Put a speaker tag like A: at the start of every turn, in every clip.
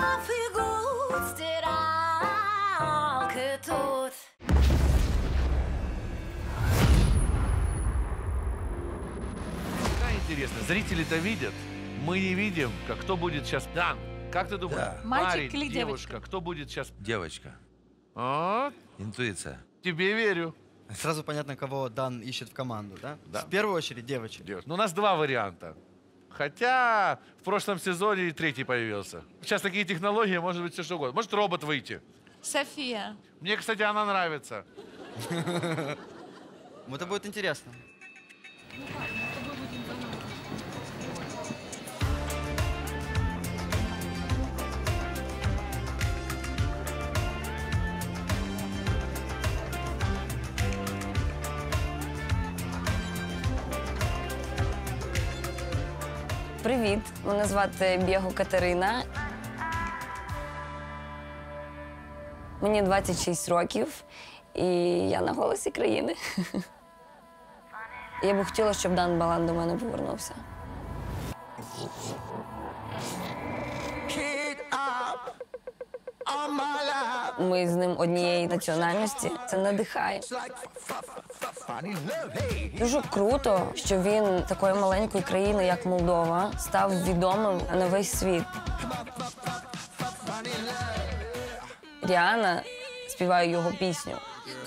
A: Интересно, зрители-то видят, мы не видим, как кто будет сейчас. Дан, как ты думаешь,
B: Да.
A: парень,
C: Мальчик или
A: девушка, кто будет сейчас?
B: Девочка.
A: А,
B: Интуиция.
A: тебе верю.
D: Сразу понятно, кого Дан ищет в команду, да?
A: Да.
D: В первую очередь девочек.
A: Ну, у нас два варианта. Хотя в прошлом сезоне и третий появился. Сейчас такие технологии, может быть, все что угодно. Может робот выйти.
C: София.
A: Мне, кстати, она нравится.
D: Это будет интересно.
E: Привіт, мене звати Бєго Катерина. Мені 26 років, і я на голосі країни. Я би хотіла, щоб Дан Балан до мене повернувся. Ми з ним однієї національності. Це надихає. Дуже круто, що він такої маленької країни, як Молдова, став відомим на весь світ. Ріана співає його пісню.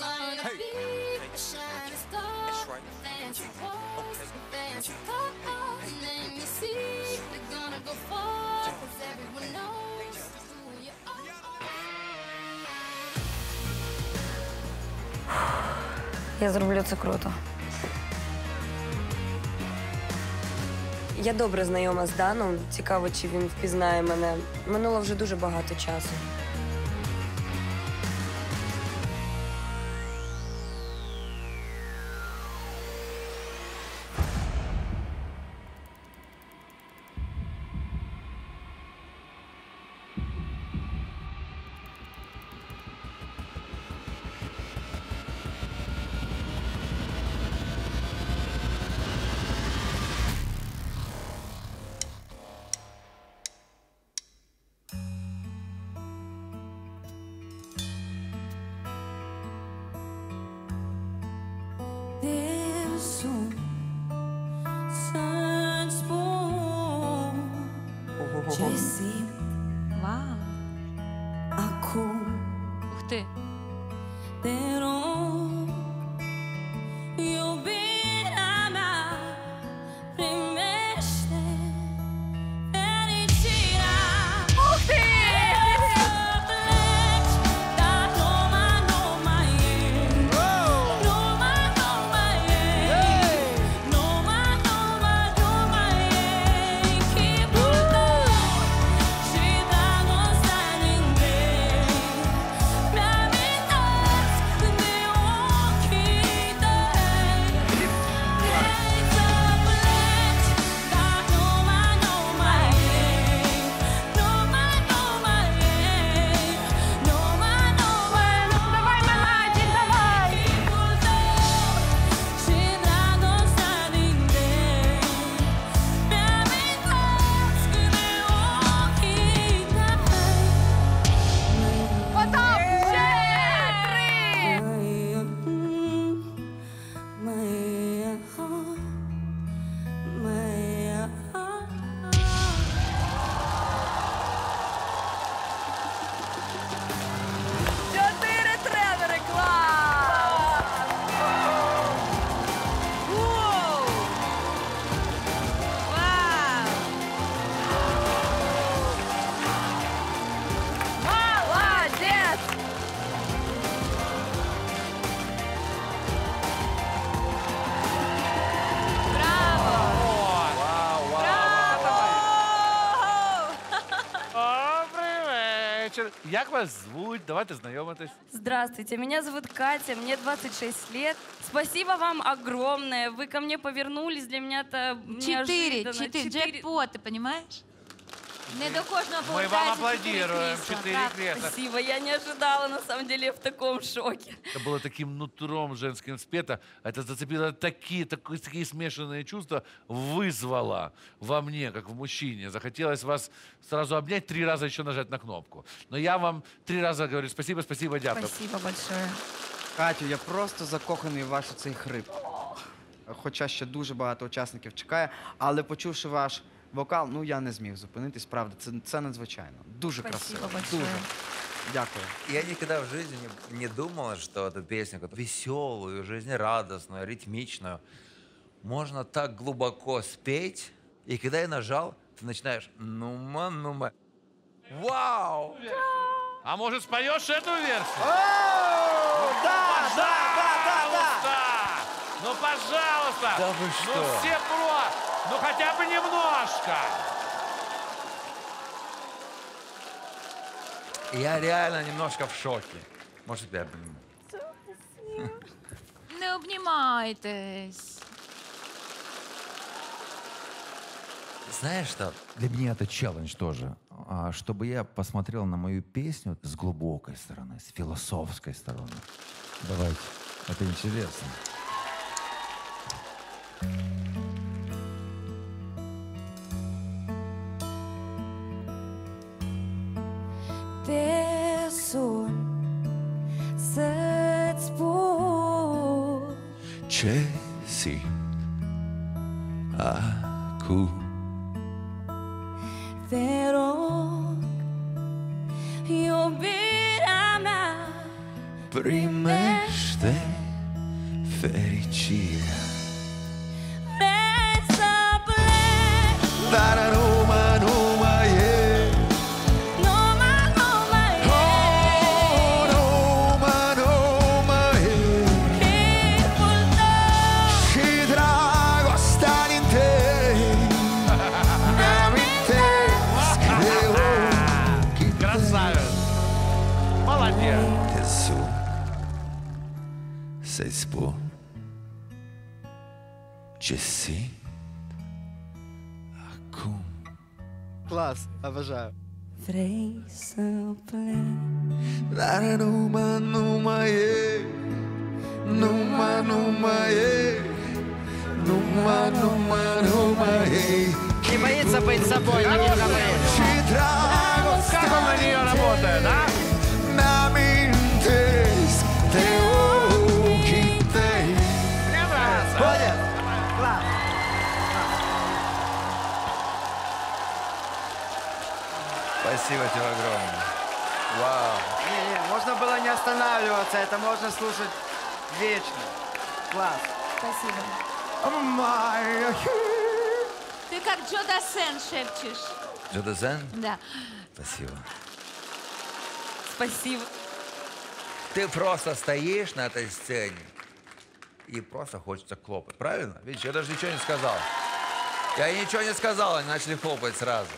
E: Я зроблю це круто. Я добре знайома з Даном. Цікаво, чи він впізнає мене. Минуло вже дуже багато часу.
C: Вау. Ух ти.
A: Як вас звуть? Давайте знайомитись.
E: Здравствуйте, меня зовут Катя, мне 26 лет. Спасибо вам огромное. Вы ко мне повернулись, для меня это неожиданно.
C: 4. Джекпот, ты понимаешь? Не до кожного
A: Мы вам
C: повертається
A: аплодируем. 4
C: Так.
A: кресла.
E: Спасибо, я не ожидала, на самом деле, я в таком шоке.
A: Это было таким нутром женским спето. Это зацепило такие смешанные чувства, вызвало во мне, как в мужчине. Захотелось вас сразу обнять, 3 раза еще нажать на кнопку. Но я вам 3 раза говорю спасибо, спасибо, дякую.
C: Спасибо большое.
D: Катю, я просто закоханий в ваш цей хрип. Хоча ще дуже багато учасників чекає, але почувши ваш вокал, ну я не зміг зупинитись, правда. Це надзвичайно. Дуже
C: Спасибо
D: красиво.
C: большое.
D: Дуже. Дякую.
B: Я никогда в жизни не думал, что эту песню, веселую, жизнерадостную, ритмичную, можно так глубоко спеть. И когда я нажал, ты начинаешь нума. Вау!
A: А может, споешь эту версию?
D: Да!
A: Ну, пожалуйста!
B: Да вы
A: Ну,
B: что?
A: все ну, хотя бы немножко!
B: Я реально немножко в шоке. Может, тебя обниму?
C: Не обнімайтесь.
B: Знаешь что?
F: Для меня это челлендж тоже, чтобы я посмотрел на мою песню с глубокой стороны, с философской стороны. Давайте, это интересно.
E: Pessoa, să-ți spun
F: Ce simt acum?
E: te rog, iubirea mea,
F: Primește fericirea.
E: vrei să pleci,
F: Dar nu mai e,
E: numai e
F: nu mai e.
E: chipul tău.
F: Și dragostea din tine mi-amintesc de ochii tăi.
A: Красавец! Молодец!
F: Te sun să-i spun ce simt acum.
D: Клас, обожаю.
E: Vrei să pleci,
F: Dar nu mai e, nu mai e, nu mai e.
D: Не боится быть собой, на нем говорит.
F: Și dragostea
A: Как он на нее работает, да?
F: mi-amintesc de ochii tăi.
A: Мне нравится!
D: Молодец. Класс.
B: Спасибо тебе огромное. Вау.
D: Не, можно было не останавливаться, это можно слушать вечно. Класс.
C: Спасибо. Ты как Джо Дассен шепчешь.
B: Джодазен,
C: Да.
B: спасибо.
E: спасибо.
B: Ты просто стоишь на этой сцене и просто хочется хлопать. Правильно? Видишь, я даже ничего не сказал. Я ничего не сказал, они начали хлопать сразу.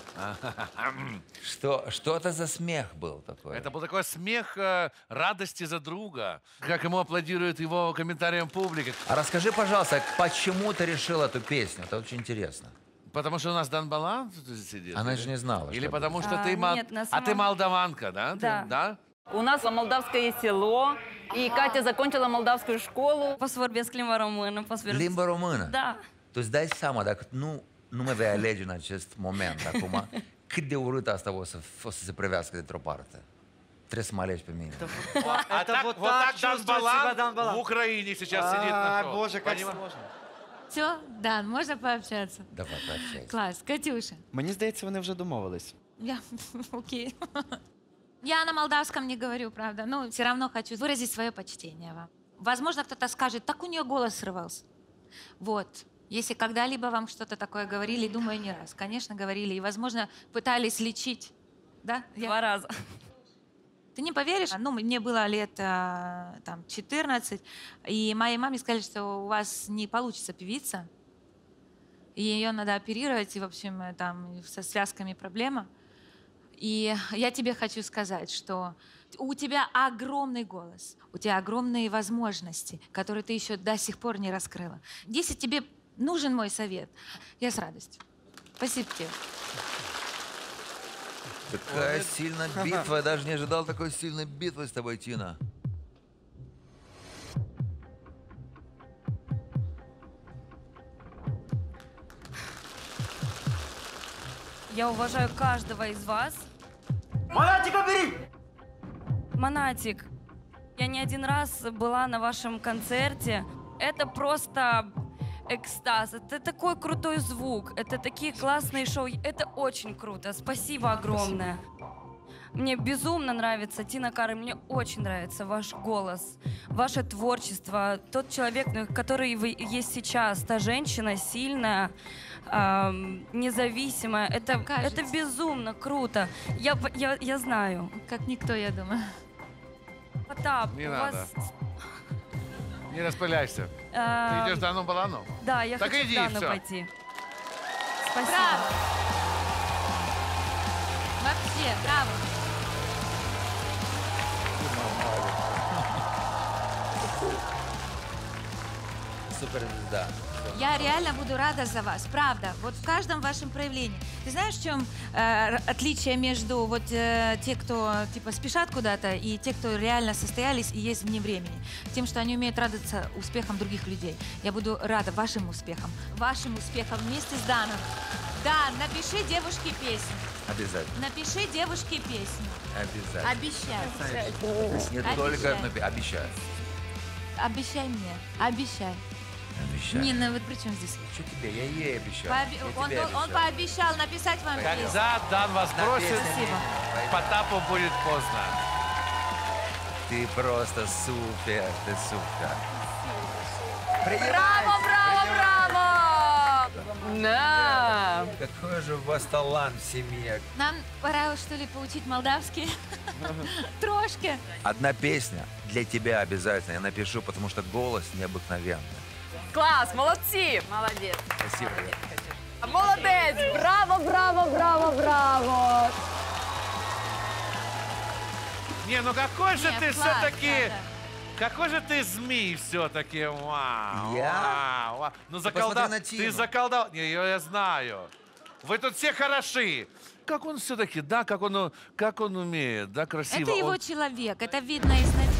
B: Что это за смех был такой?
A: Это был такой смех радости за друга, как ему аплодирует его комментариям публика.
B: А расскажи, пожалуйста, почему ты решил эту песню? Это очень интересно.
A: Потому что у нас Дан Балан тут сидит.
B: Она
A: или-
B: же не знала,
A: Или
B: что
A: потому что
E: А,
A: ты...
E: нет, на
A: А
E: самом-
A: ты молдаванка, да?
E: Да.
A: Да?
G: У нас молдавское село, и Катя закончила молдавскую школу.
E: Poți să vorbesc limba română, poți să vorbesc...
B: Limba română?
E: Da.
B: Tu îți dai seama, dacă nu mă vei alege în acest moment acum, cât de urât asta o să se prevească dintr-o parte. Trebuie să mă alegi pe mine.
A: А так, вот так Дан Балан в Украине сейчас сидит на
D: А,
A: шоу.
D: боже, как
A: Понимаешь?
D: сложно.
C: Все, да, можно пообщаться.
B: Давай, пообщайся.
C: Класс. Катюша.
D: Мені здається, вони вже домовились.
C: Я, окей. Я на молдавском не говорю, правда. Но все равно хочу выразить свое почтение вам. Возможно, кто-то скажет, так у нее голос срывался. Вот. Если когда-либо вам что-то такое говорили, думаю, не раз. Конечно, говорили. И, возможно, пытались лечить. Да?
E: Два раза.
C: Ты не поверишь, ну, мне было лет там, 14, и моей маме сказали, что у вас не получится певица, и ее надо оперировать, и, в общем, там со связками проблема. И я тебе хочу сказать, что у тебя огромный голос, у тебя огромные возможности, которые ты еще до сих пор не раскрыла. Если тебе нужен мой совет, я с радостью. Спасибо тебе.
B: Такая сильная битва. Я даже не ожидал такой сильной битвы с тобой, Тина.
H: Я уважаю каждого из вас. Монатик, я не один раз была на вашем концерте. Это просто экстаз. Это такой крутой звук. Это такие классные шоу. Это очень круто. Спасибо огромное. Мне безумно нравится Тина Кароль. Мне очень нравится ваш голос, ваше творчество. Тот человек, который вы есть сейчас. Та женщина сильная, независимая. Это безумно круто. Я знаю.
C: Как никто, я думаю.
H: Потап,
A: Не
H: у
A: надо.
H: вас...
A: Не распыляйся. Ты идешь к Дану Балану?
H: Да, я
A: Так
H: хочу
A: иди,
H: к Дану
A: всё.
H: пойти. Спасибо.
C: Браво! Вообще, браво!
B: Суперзвезда.
C: Я реально буду рада за вас, правда. Вот в каждом вашем проявлении. Ты знаешь, в чем отличие между вот те, кто типа спешат куда-то, и те, кто реально состоялись и есть вне времени? Тем, что они умеют радоваться успехам других людей. Я буду рада вашим успехам вместе с Даном. Да, напиши девушке песню.
B: Обязательно.
C: Напиши девушке песню.
B: Обязательно.
C: Обещай.
B: Не только обещаю.
C: Обещай мне. Обещай.
B: Обещаю.
C: Не, ну вот при чем здесь?
B: Что тебе? Я ей обещаю.
C: Он пообещал написать вам песню.
A: Когда Дан вас бросит,
C: Спасибо.
A: Потапу будет поздно.
B: Ты просто супер, ты супер.
G: Браво, браво, браво! Да.
B: Какой же у вас талант в семье.
C: Нам пора, что ли, поучить молдавский? Трошки.
B: Одна песня для тебя обязательно. Я напишу, потому что голос необыкновенный.
G: Класс, молодці! Молодець.
B: Спасибо.
G: Молодець! Браво, браво, браво, браво!
A: Не, ну какой же
C: Не,
A: ты
C: классно,
A: все-таки...
C: да.
A: Какой же ты змей все-таки. Вау.
B: Я?
A: Вау, вау. Ну
B: посмотри
A: заколдал.
B: на
A: Ты
B: Тину.
A: заколдал. Не, я знаю. Вы тут все хороши. Как он все-таки, да, как он умеет, да, красиво.
C: Это его
A: Он-
C: человек, это видно изнутри.